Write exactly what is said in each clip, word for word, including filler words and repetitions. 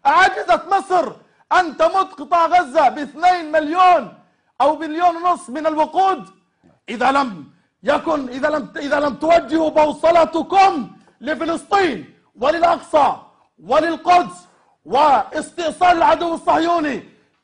أعجزت مصر أن تمد قطاع غزة باثنين مليون أو مليون ونصف من الوقود؟ إذا لم يكن إذا لم إذا لم توجهوا بوصلتكم لفلسطين وللأقصى وللقدس واستئصال العدو الصهيوني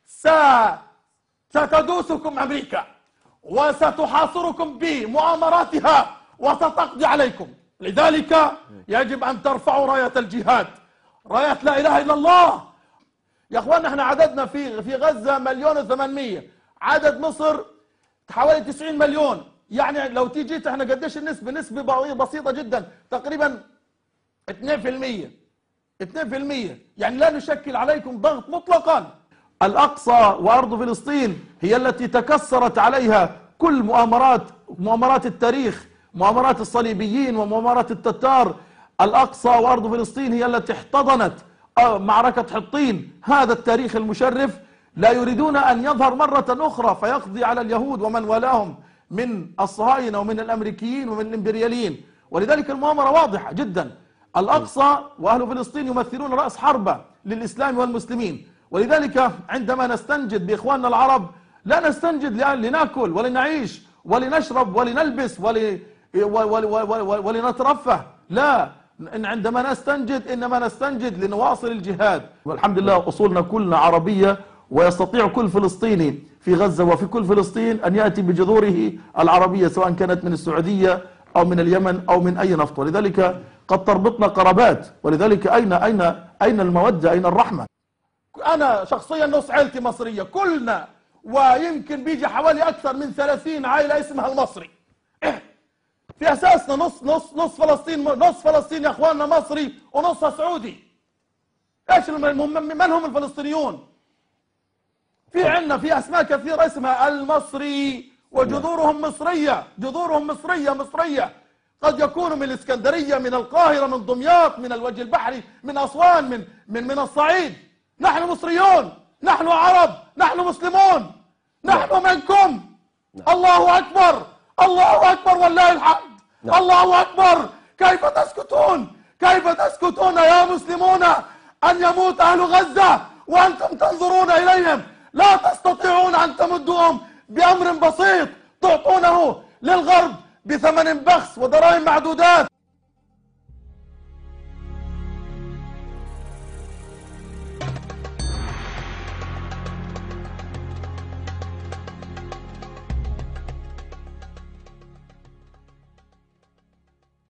ستدوسكم أمريكا وستحاصركم بمؤامراتها وستقضي عليكم. لذلك يجب أن ترفعوا راية الجهاد، راية لا إله إلا الله. يا أخوان احنا عددنا في في غزة مليون وثمانمية، عدد مصر حوالي تسعين مليون، يعني لو تيجيت احنا قديش النسبة؟ نسبة بسيطة جدا، تقريبا اثنين بالمئة اثنين بالمئة، يعني لا نشكل عليكم ضغط مطلقا. الأقصى وأرض فلسطين هي التي تكسرت عليها كل مؤامرات مؤامرات التاريخ، مؤامرات الصليبيين ومؤامرات التتار. الأقصى وأرض فلسطين هي التي احتضنت معركة حطين، هذا التاريخ المشرف. لا يريدون أن يظهر مرة أخرى فيقضي على اليهود ومن والاهم من الصهاينة ومن الأمريكيين ومن الإمبرياليين. ولذلك المؤامرة واضحة جدا. الأقصى وأهل فلسطين يمثلون رأس حربة للإسلام والمسلمين. ولذلك عندما نستنجد بإخواننا العرب لا نستنجد لنأكل ولنعيش ولنشرب ولنلبس ولنترفه، لا، عندما نستنجد إنما نستنجد لنواصل الجهاد. والحمد لله أصولنا كلنا عربية، ويستطيع كل فلسطيني في غزة وفي كل فلسطين أن يأتي بجذوره العربية، سواء كانت من السعودية أو من اليمن أو من أي نفط. ولذلك قد تربطنا قرابات، ولذلك أين أين أين المودة؟ أين الرحمة؟ أنا شخصيا نص عائلتي مصرية كلنا، ويمكن بيجي حوالي أكثر من ثلاثين عائلة اسمها المصري. في أساسنا نص نص نص فلسطين نص فلسطين يا أخواننا مصري ونصها سعودي. إيش من هم الفلسطينيون؟ في عندنا في أسماء كثيرة اسمها المصري وجذورهم مصرية، جذورهم مصرية مصرية. قد يكونوا من الإسكندرية، من القاهرة، من دمياط، من الوجه البحري، من أسوان، من من من الصعيد. نحن مصريون، نحن عرب، نحن مسلمون، نحن منكم. الله أكبر، الله أكبر والله الحمد. الله أكبر. كيف تسكتون؟ كيف تسكتون يا مسلمون أن يموت أهل غزة وأنتم تنظرون إليهم؟ لا تستطيعون أن تمدوهم بأمر بسيط تعطونه للغرب بثمن بخس ودراهم معدودات.